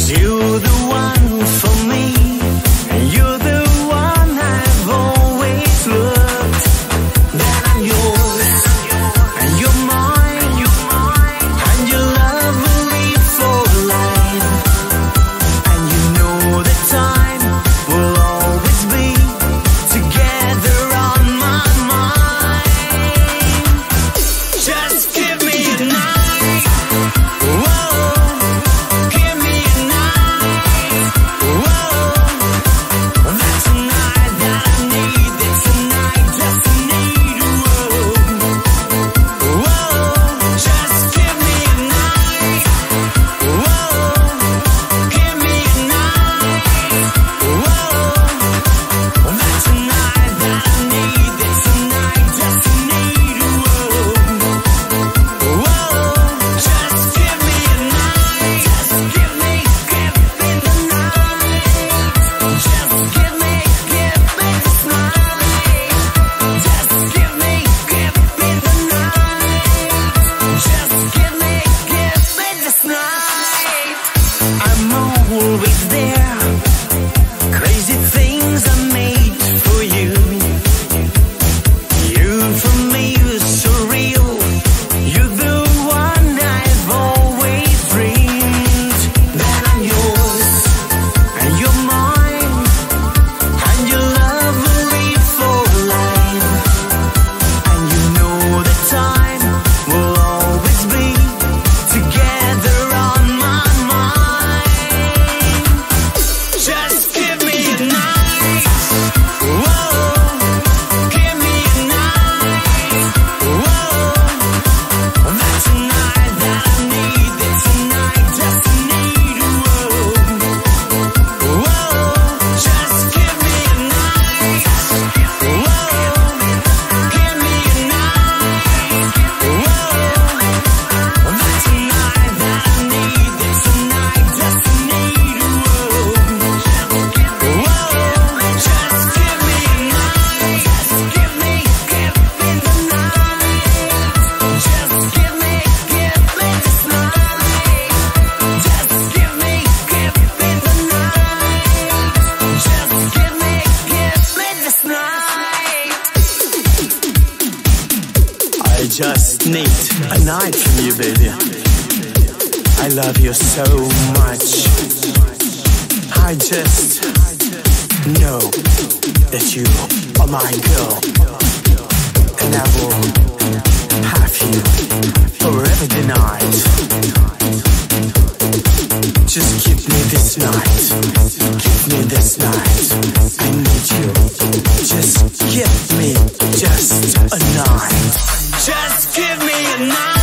you're the one for me, and you're the one I've always looked. That I'm yours, and you're mine, and your love will be for life. And you know that time will always be together on my mind. Just give me a night, whoa, give me a night, whoa. That's a night that I need, it's a night just I need, whoa, whoa. Just give me a night, whoa, give me a night, whoa. That's a night that I need, it's a night just I need, whoa, whoa. Just give me a night, just give me the night, just give me this night, just give me the night, just give me this night. I'm always there, crazy things I made for you. You for me are so real, you're the one I've always dreamed. That I'm yours, and you're mine, and your love will be for life. And you know that time will always be together on my mind. Just give me a night, whoa, give me a night, whoa. That's a night that I need, it's a night just I need, whoa, whoa. Just give me a night, whoa, give me a night, whoa. That's a night that I need, it's a night just I need, whoa, whoa. Just give me a night, just give me the night, just give me this night, just give me the night, just give me this night. I just need a night from you, baby. I love you so much. I just know that you are my girl, and I will have you forever tonight. Just give me this night, give me this night. I need you. Just give me just a night. Just give me a night.